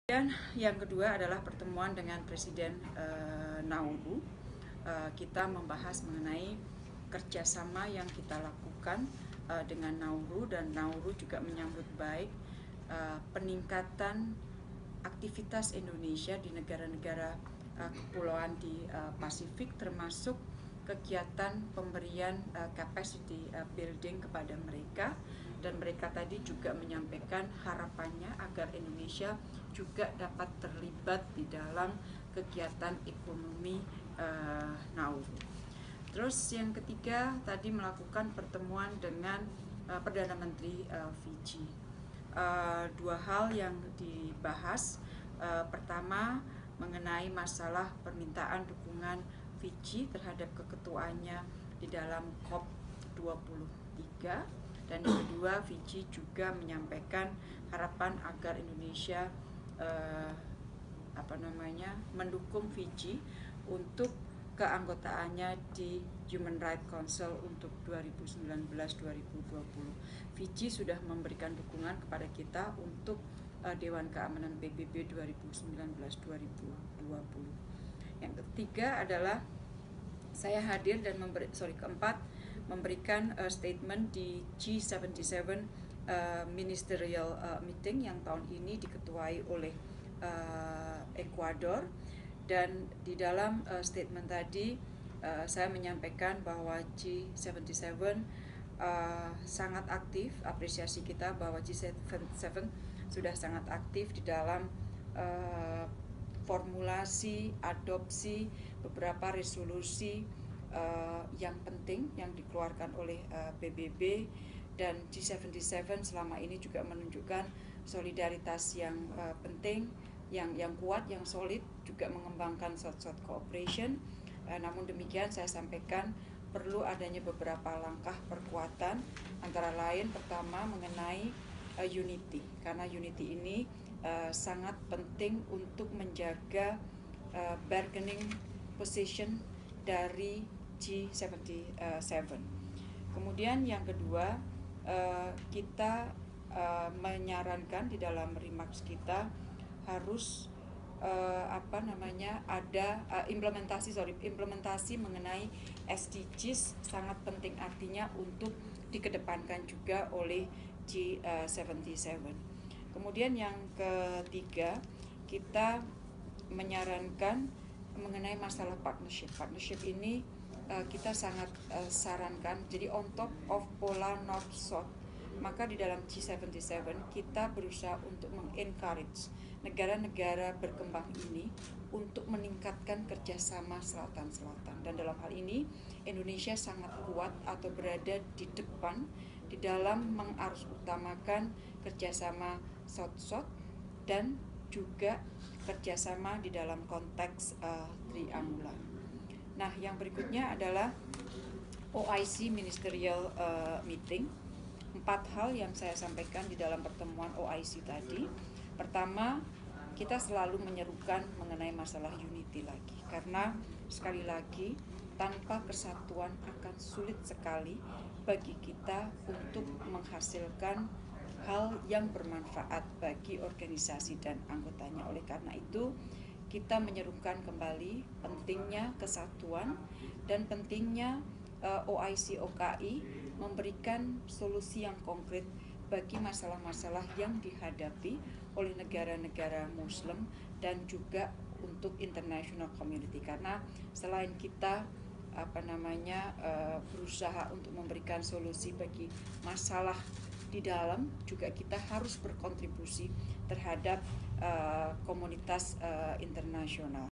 Dan yang kedua adalah pertemuan dengan Presiden Nauru. Kita membahas mengenai kerjasama yang kita lakukan dengan Nauru, dan Nauru juga menyambut baik peningkatan aktivitas Indonesia di negara-negara kepulauan di Pasifik, termasuk kegiatan pemberian capacity building kepada mereka. Dan mereka tadi juga menyampaikan harapannya agar Indonesia juga dapat terlibat di dalam kegiatan ekonomi Nauru. Terus yang ketiga tadi melakukan pertemuan dengan Perdana Menteri Fiji. Dua hal yang dibahas, pertama mengenai masalah permintaan dukungan Fiji terhadap keketuaannya di dalam COP23, dan yang kedua Fiji juga menyampaikan harapan agar Indonesia mendukung Fiji untuk keanggotaannya di Human Rights Council untuk 2019-2020. Fiji sudah memberikan dukungan kepada kita untuk Dewan Keamanan PBB 2019-2020. Yang ketiga adalah saya hadir dan keempat memberikan statement di G77 ministerial meeting yang tahun ini diketuai oleh Ekuador. Dan di dalam statement tadi saya menyampaikan bahwa G77 sangat aktif. Apresiasi kita bahwa G77 sudah sangat aktif di dalam formulasi, adopsi beberapa resolusi yang penting yang dikeluarkan oleh PBB, dan G77 selama ini juga menunjukkan solidaritas yang penting, yang kuat, yang solid, juga mengembangkan South-South Cooperation. Namun demikian saya sampaikan perlu adanya beberapa langkah perkuatan, antara lain pertama mengenai unity, karena unity ini sangat penting untuk menjaga bargaining position dari G77. Kemudian yang kedua, kita menyarankan di dalam remarks kita harus ada implementasi mengenai SDGs sangat penting, artinya untuk dikedepankan juga oleh G77. Kemudian yang ketiga, kita menyarankan mengenai masalah partnership. Partnership ini kita sangat sarankan, jadi on top of pola North-South, maka di dalam G77 kita berusaha untuk mengencourage negara-negara berkembang ini untuk meningkatkan kerjasama selatan-selatan. Dan dalam hal ini Indonesia sangat kuat atau berada di depan di dalam mengarusutamakan kerjasama South-South dan juga kerjasama di dalam konteks triangular. Nah, yang berikutnya adalah OIC Ministerial Meeting. 4 hal yang saya sampaikan di dalam pertemuan OIC tadi. Pertama, kita selalu menyerukan mengenai masalah unity lagi, karena sekali lagi tanpa kesatuan akan sulit sekali bagi kita untuk menghasilkan hal yang bermanfaat bagi organisasi dan anggotanya. Oleh karena itu, kita menyerukan kembali pentingnya kesatuan dan pentingnya OIC OKI memberikan solusi yang konkret bagi masalah-masalah yang dihadapi oleh negara-negara Muslim dan juga untuk international community. Karena selain kita berusaha untuk memberikan solusi bagi masalah di dalam, juga kita harus berkontribusi terhadap komunitas internasional.